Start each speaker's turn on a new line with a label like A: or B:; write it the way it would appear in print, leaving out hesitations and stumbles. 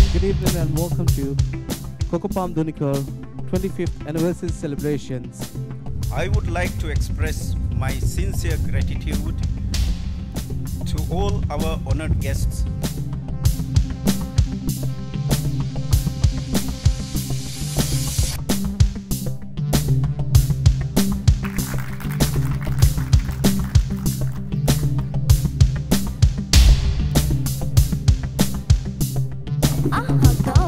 A: Good evening and welcome to Coco Palm Dhuni Kolhu 25th anniversary celebrations.
B: I would like to express my sincere gratitude to all our honored guests.
C: Ah,